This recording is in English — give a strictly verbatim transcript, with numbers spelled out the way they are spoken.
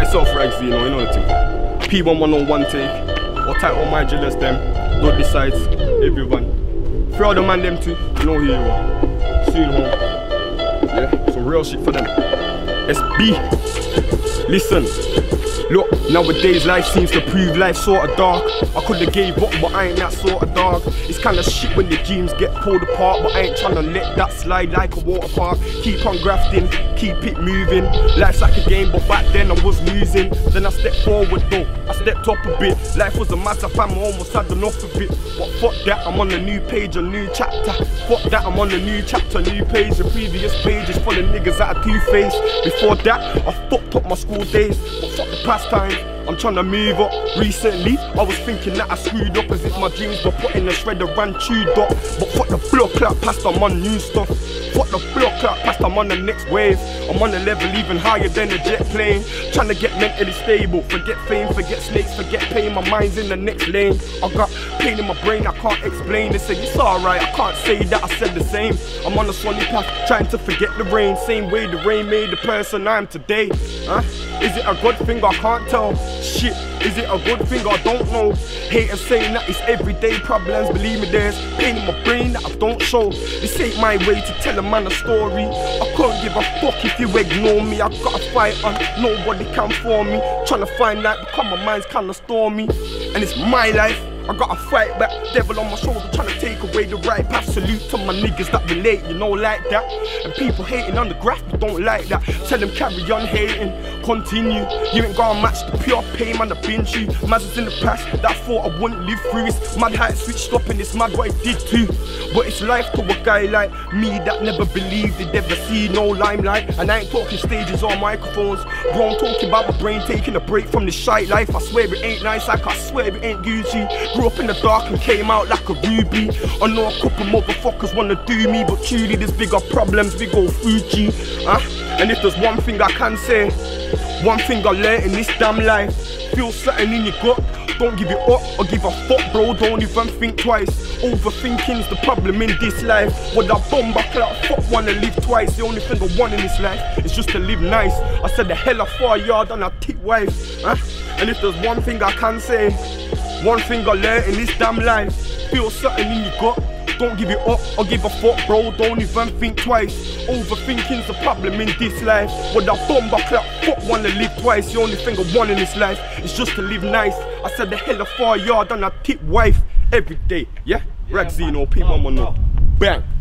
Myself, Rags, you know, you know the thing. P one one oh one take, or type all my jealous them, don't decide, everyone. Free all the man them too, you know who you are. Soon home. Yeah, some real shit for them. S B, listen. Look, nowadays life seems to prove life sorta dark. I coulda gave up, but I ain't that sorta dog. It's kinda shit when your dreams get pulled apart, but I ain't tryna let that slide like a water park. Keep on grafting, keep it moving. Life's like a game, but back then I was losing. Then I stepped forward though, I stepped up a bit. Life was a massive fam, I almost had enough of it. But fuck that, I'm on a new page, a new chapter. Fuck that, I'm on a new chapter, new page. The previous page is full of niggas that are two-faced. Before that, I fucked up my school days, but fuck the past time, I'm trying to move up. Recently, I was thinking that I screwed up as if my dreams were put in a shredder and chewed up. But fuck the blood clot past, I'm on new stuff. Fuck the blood clot past, I'm on the next wave. I'm on a level even higher than a jet plane. Trying to get mentally stable, forget fame, forget snakes, forget pain. My mind's in the next lane. I got pain in my brain, I can't explain. They say it's alright, I can't say that I said the same. I'm on a sunny path, trying to forget the rain. Same way the rain made the person I am today. Huh? Is it a good thing? I can't tell. Shit, is it a good thing? I don't know. Haters saying that it's everyday problems. Believe me, there's pain in my brain that I don't show. This ain't my way to tell a man a story. I can't give a fuck if you ignore me. I got a fight on, nobody can for me. Trying to find out because my mind's kinda stormy. And it's my life. I gotta fight back, devil on my shoulder trying to take away the right path. Salute to my niggas that relate, you know, like that. And people hating on the graph, but don't like that. Tell them carry on hating, continue. You ain't gonna match the pure pain, man, I've been through. Mazes in the past that I thought I wouldn't live through. It's mad how it switched up and it's mad what it did too. But it's life to a guy like me that never believed they'd ever see no limelight. And I ain't talking stages or microphones, bro, I'm talking about my brain taking a break from this shite life. I swear it ain't nice, like I swear it ain't Gucci. Grew up in the dark and came out like a ruby. I know a couple motherfuckers wanna do me, but truly there's bigger problems, we go Fuji. Huh? And if there's one thing I can say, one thing I learned in this damn life, feel something in your gut, don't give it up or give a fuck, bro, don't even think twice. Overthinking's the problem in this life. Would I bomb back like fuck wanna live twice? The only thing I want in this life is just to live nice. I said the hell of far yard and a tick wife. Huh? And if there's one thing I can say, one thing I learned in this damn life, feel something in your gut, don't give it up or give a fuck, bro, don't even think twice. Overthinking's the problem in this life. Would I bomb back like fuck wanna live twice? The only thing I want in this life is just to live nice. I said the hell of far yard and a tip wife every day, yeah? yeah Ragzino, P one one oh, bang.